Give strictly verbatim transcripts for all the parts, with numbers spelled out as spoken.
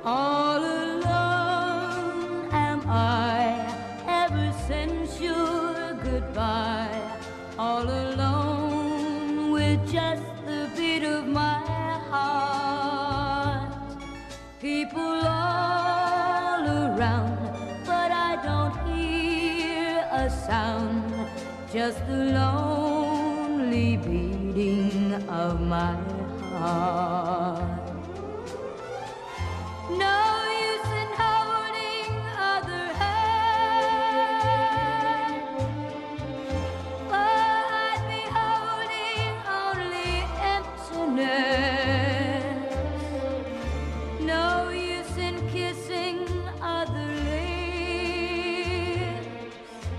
All alone am I ever since your goodbye. All alone with just the beat of my heart. People all around, but I don't hear a sound. Just the lonely beating of my heart. No use in holding other hand, for I'd be holding only emptiness. No use in kissing other lips,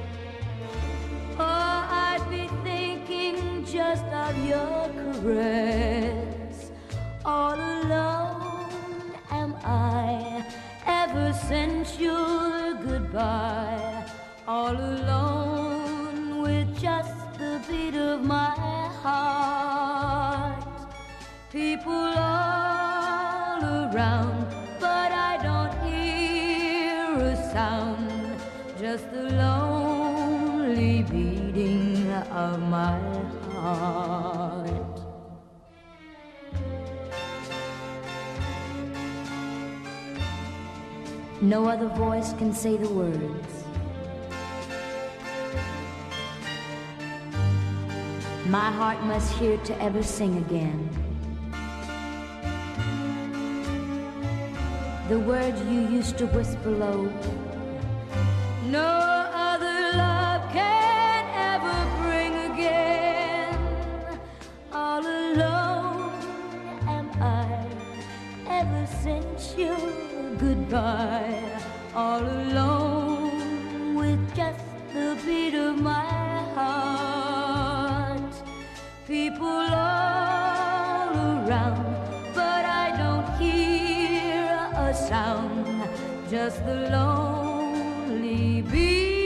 for I'd be thinking just of your caress. All alone am I ever since your goodbye. All alone with just the beat of my heart. People all around, but I don't hear a sound. Just the lonely beating of my heart. No other voice can say the words. My heart must hear to ever sing again. The words you used to whisper low. No other love can ever bring again. All alone am I ever since your goodbye. All alone with just the beat of my heart. People all around, but I don't hear a sound. Just the lonely beat